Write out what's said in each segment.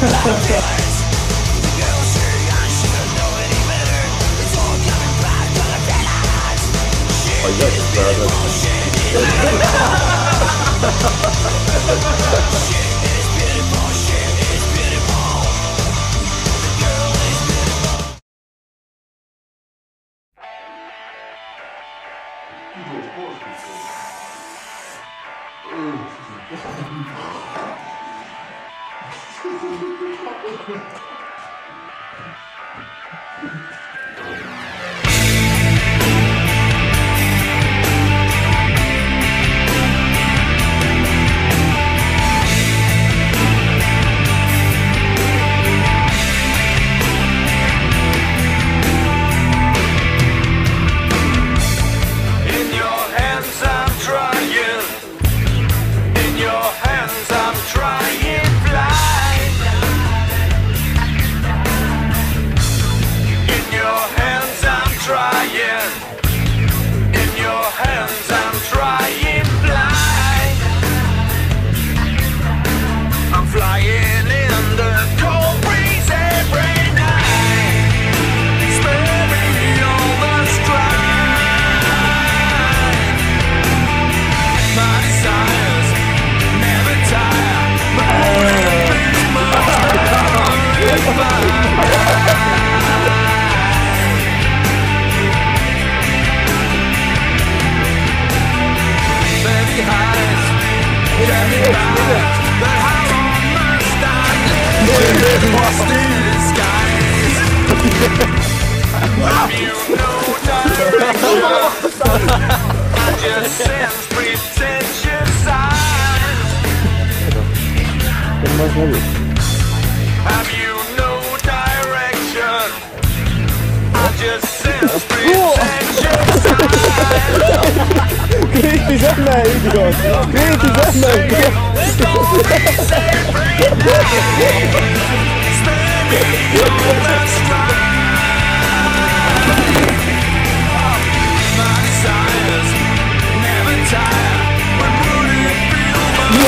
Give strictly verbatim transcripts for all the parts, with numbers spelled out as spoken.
Oh, yeah, it's Have you no direction? I just sense pretension. Kriegst dich an, ey, Idiot! Kriegst dich an, ey! My desires never tire. When will it feel my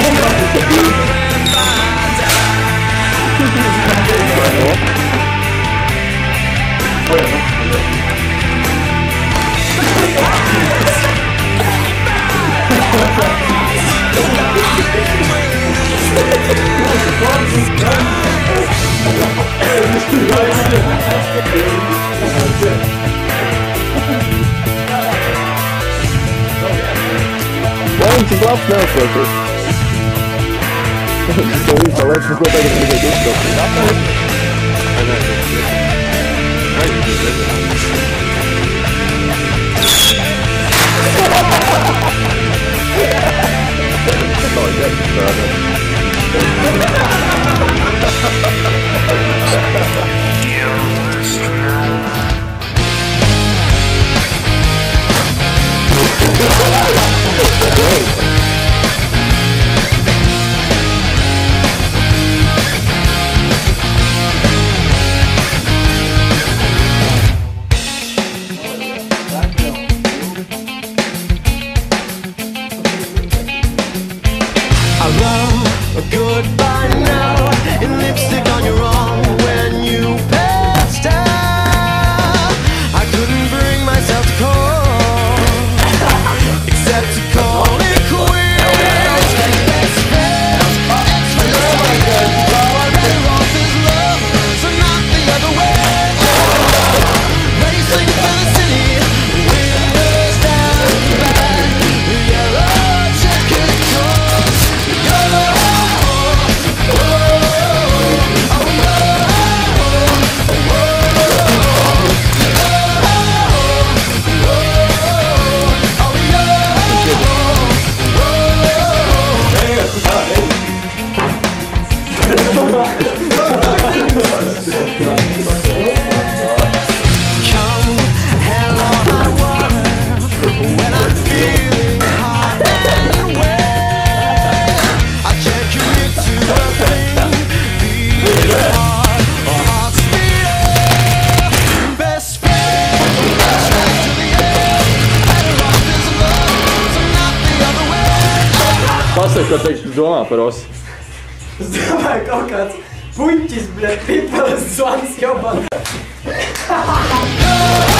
Vamos, te gosto não, Franco. Estou aí falando com quanto é que eu fiz aqui, goodbye now, and lipstick on your arm when you passed out. I couldn't bring myself to call, except to call it quits. Best friends, ex-friends, already lost his love, so not the other way. Racing for the city, windows down, back, yellow checkered coats, yellow. Pasaka, teikšu domā par osi. Es domāju, kaut kāds Пуньтесь, блядь, ты полосван, ёбан.